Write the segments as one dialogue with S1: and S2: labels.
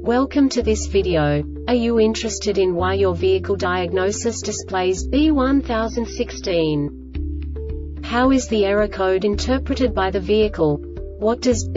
S1: Welcome to this video. Are you interested in why your vehicle diagnosis displays B1016? How is the error code interpreted by the vehicle? What does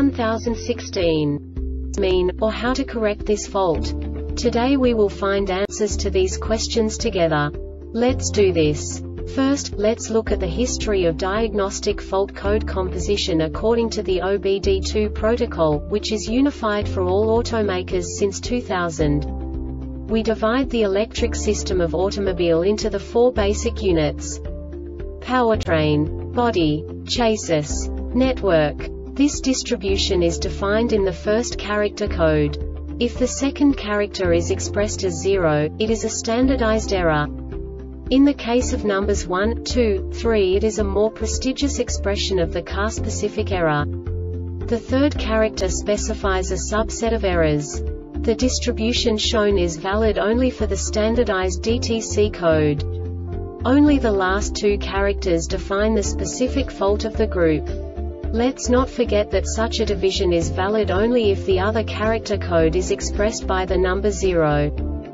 S1: B1016 mean, or how to correct this fault? Today we will find answers to these questions together. Let's do this. First, let's look at the history of diagnostic fault code composition according to the OBD2 protocol, which is unified for all automakers since 2000. We divide the electric system of automobile into the four basic units: powertrain, body, chassis, network. This distribution is defined in the first character code. If the second character is expressed as 0, it is a standardized error. In the case of numbers 1, 2, 3, it is a more prestigious expression of the car-specific error. The third character specifies a subset of errors. The distribution shown is valid only for the standardized DTC code. Only the last two characters define the specific fault of the group. Let's not forget that such a division is valid only if the other character code is expressed by the number 0.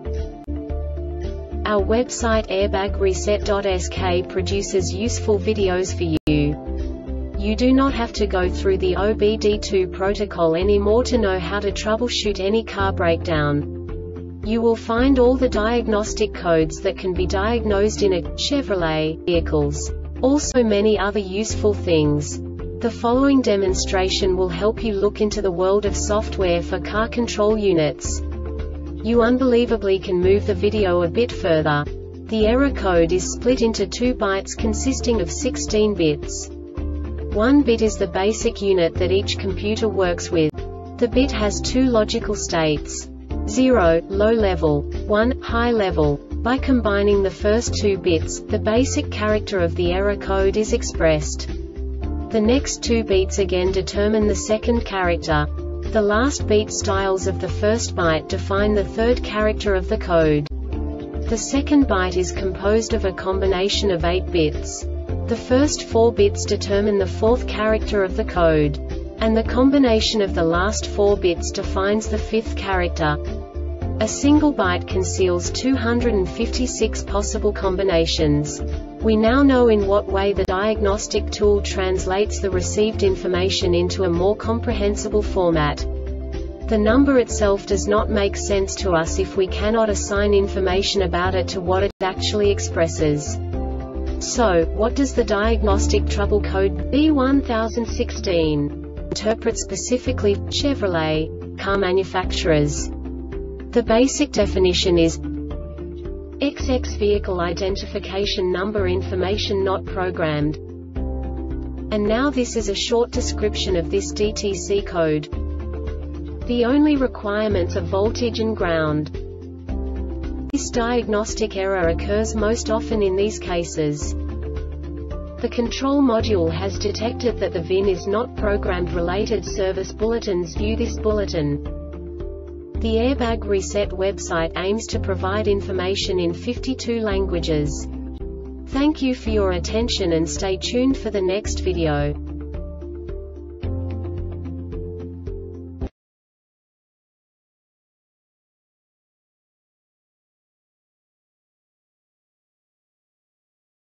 S1: Our website airbagreset.sk produces useful videos for you. You do not have to go through the OBD2 protocol anymore to know how to troubleshoot any car breakdown. You will find all the diagnostic codes that can be diagnosed in a Chevrolet vehicles. Also many other useful things. The following demonstration will help you look into the world of software for car control units. You unbelievably can move the video a bit further. The error code is split into 2 bytes consisting of 16 bits. 1 bit is the basic unit that each computer works with. The bit has 2 logical states: 0, low level, 1, high level. By combining the first 2 bits, the basic character of the error code is expressed. The next 2 beats again determine the second character. The last beat styles of the first byte define the third character of the code. The second byte is composed of a combination of 8 bits. The first 4 bits determine the fourth character of the code. And the combination of the last 4 bits defines the fifth character. A single byte conceals 256 possible combinations. We now know in what way the diagnostic tool translates the received information into a more comprehensible format. The number itself does not make sense to us if we cannot assign information about it to what it actually expresses. So, what does the diagnostic trouble code B1016 interpret specifically for Chevrolet car manufacturers? The basic definition is XX vehicle identification number information not programmed. And now this is a short description of this DTC code. The only requirements are voltage and ground. This diagnostic error occurs most often in these cases. The control module has detected that the VIN is not programmed. Related service bulletins view this bulletin. The Airbag Reset website aims to provide information in 52 languages. Thank you for your attention and stay tuned for the next video.